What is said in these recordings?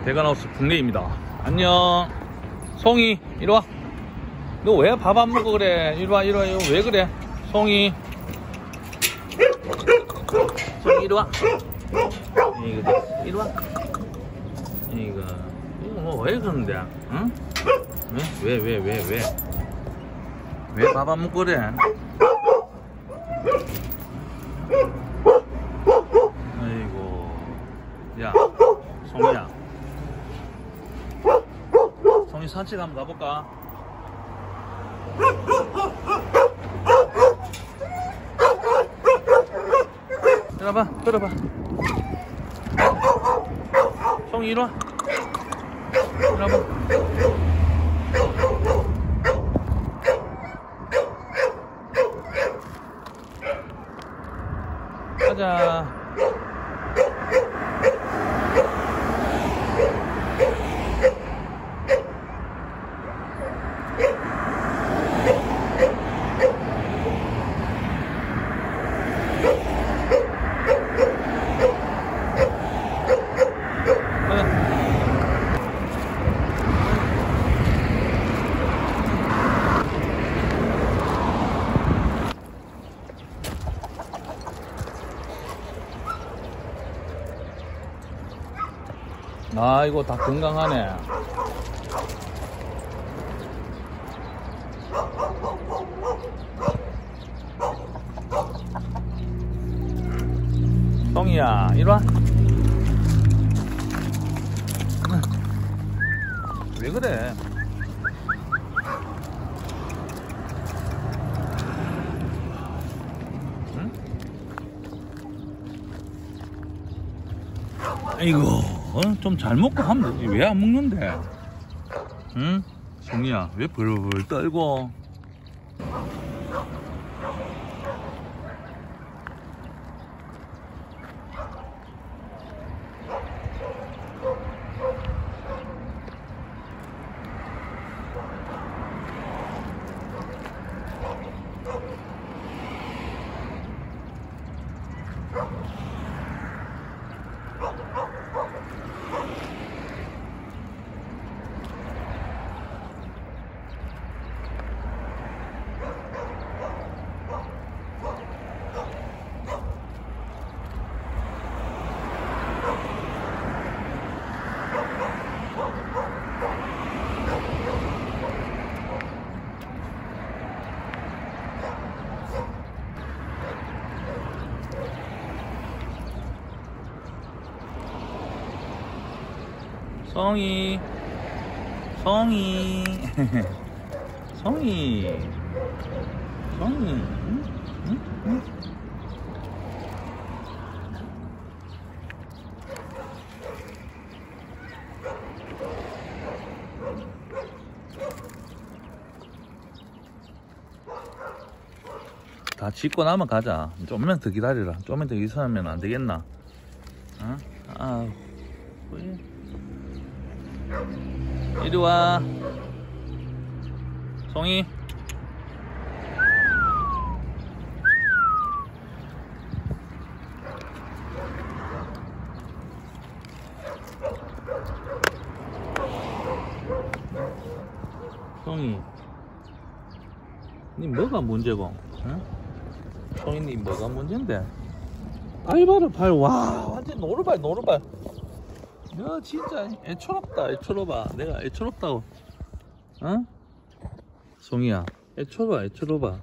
대관하우스 국내입니다. 안녕. 송이 이리와. 너 왜 밥 안 먹어 그래? 이리와 이리와. 왜 그래? 송이 이리와. 이리와. 이거 뭐 왜 그러는데? 응? 왜 밥 안 먹고 그래? 아이고, 야, 송이야. 송이 산책 한번 가볼까? 들어봐. 송이 이리와. 들어봐. 가자. 아, 이거 다 건강하네. 송이야, 이리와. 왜 그래? 응? 아이고, 좀 잘 먹고 하면 되지. 왜 안 먹는데? 응? 송이야, 왜 벌벌 떨고? 송이 응? 다 짚고 나면 가자. 좀만 더 기다리라. 좀만 더 있으면 안 되겠나? 어? 아, 이리 와. 송이. 송이. 니 뭐가 문제고? 응? 송이 니 뭐가 문제인데? 발 봐라 발. 와, 완전 노루발. 야, 진짜 애초롭다. 내가 애초롭다고. 어? 송이야, 애초로봐.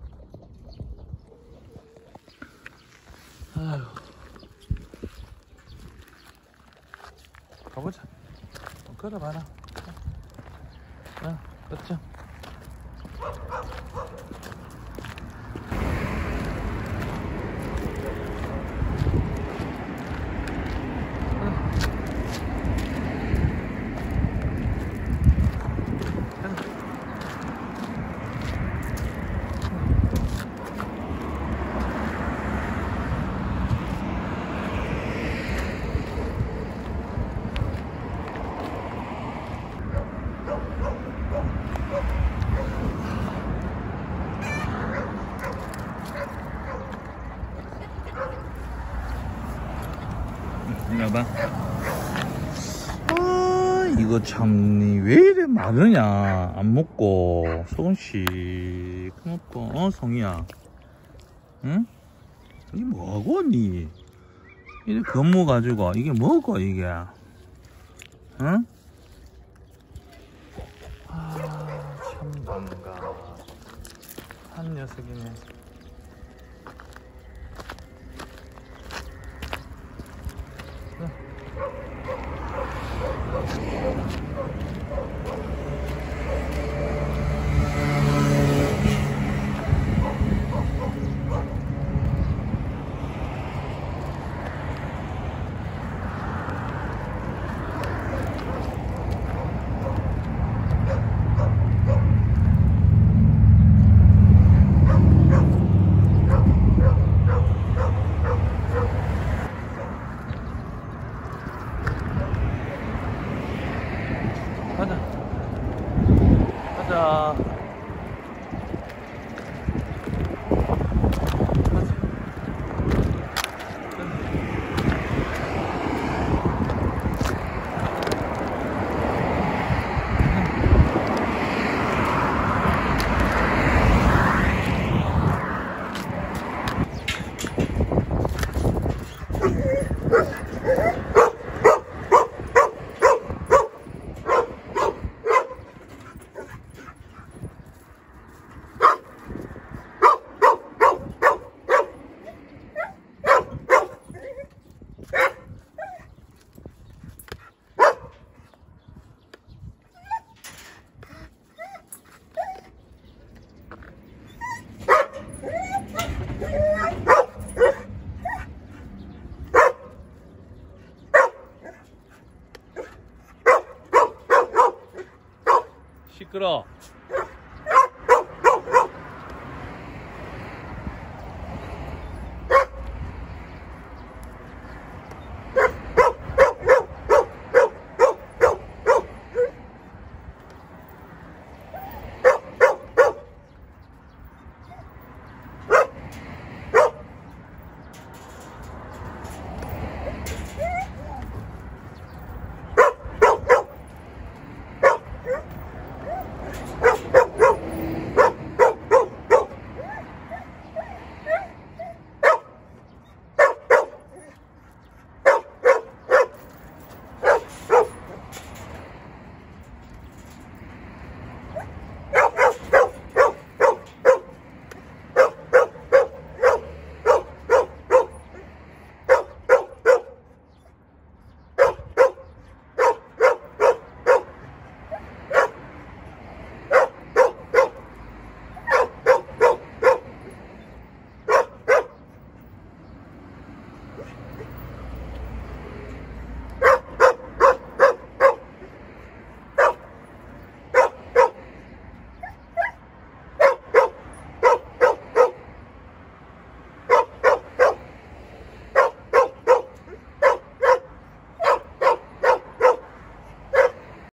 아휴. 가보자. 걸어봐라. 그렇죠. 이리 와봐. 이거 참, 왜 이래 마르냐. 안 먹고. 소금씩 먹고. 송이야. 응? 이게 뭐고, 니? 이래 건무가지고. 이게 뭐고, 이게? 응? 참 반가한 녀석이네. 가자. 가자. 시끄러.